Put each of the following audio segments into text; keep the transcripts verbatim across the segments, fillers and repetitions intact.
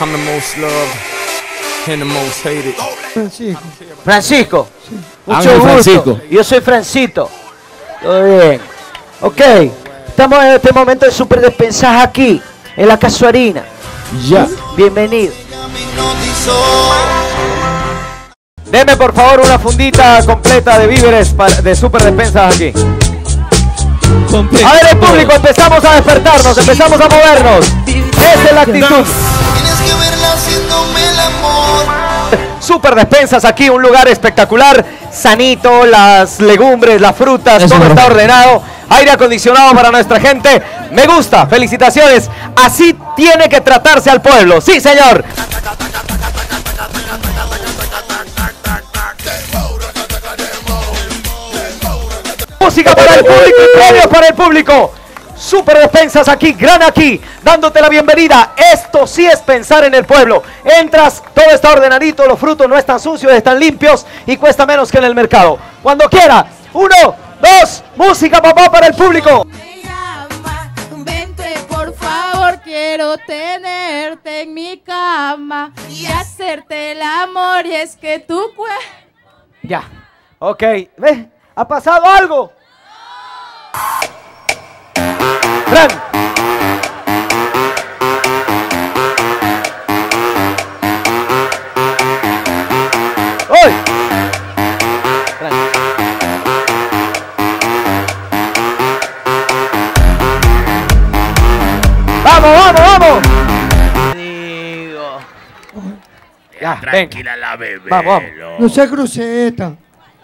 I'm the most loved and the most hated. Francisco. Francisco. Sí. Mucho Ángel gusto. Francisco. Yo soy Francito. Todo bien. Ok. Estamos en este momento de super despensaje aquí, en la Casuarina. Ya. Bienvenido. Deme por favor una fundita completa de víveres para, de super despensas aquí. Completo. A ver el público, empezamos a despertarnos, empezamos a movernos. Esa es la actitud. Super despensas aquí, un lugar espectacular, sanito, las legumbres, las frutas, Eso todo está ordenado, aire acondicionado para nuestra gente. Me gusta, felicitaciones. Así tiene que tratarse al pueblo. Sí, señor. Música para el público y premios para el público. Super despensas aquí, gran aquí, dándote la bienvenida. Esto sí es pensar en el pueblo. Entras, todo está ordenadito, los frutos no están sucios, están limpios y cuesta menos que en el mercado. Cuando quiera, uno, dos, música papá para el público. Me llama, vente por favor, quiero tenerte en mi cama y hacerte el amor y es que tú Ya, ok, ¿ves? ¿Ha pasado algo? Fran. ¡Hoy! Fran. ¡Vamos, vamos, vamos! Digo. Ya, tranquila la bebé. Vamos, vamos. No sea cruceta.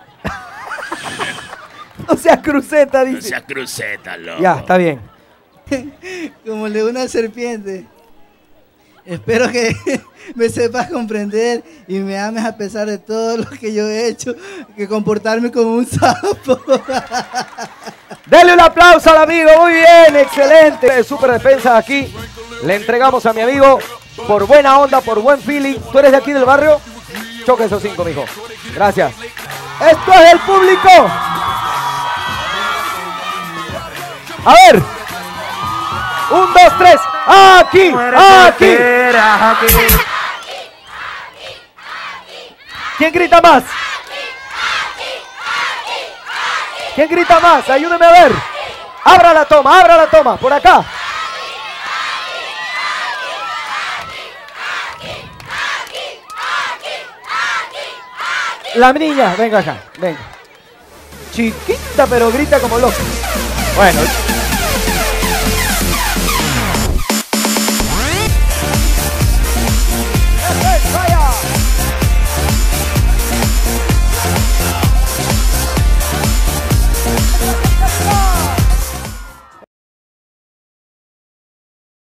No seas cruceta, dice. No sea cruceta, loco. Ya, está bien. Como le una serpiente. Espero que me sepas comprender y me ames a pesar de todo lo que yo he hecho, que comportarme como un sapo. Dele un aplauso al amigo, muy bien, excelente. Super defensa aquí. Le entregamos a mi amigo por buena onda, por buen feeling. ¿Tú eres de aquí del barrio? Choca esos cinco, mijo. Gracias. Esto es el público. A ver. Un, dos, tres. Aquí, aquí. ¿Quién grita más? ¿Quién grita más? Ayúdeme a ver. Abra la toma, abra la toma. Por acá. La niña, venga acá, venga. Chiquita, pero grita como loca. Bueno.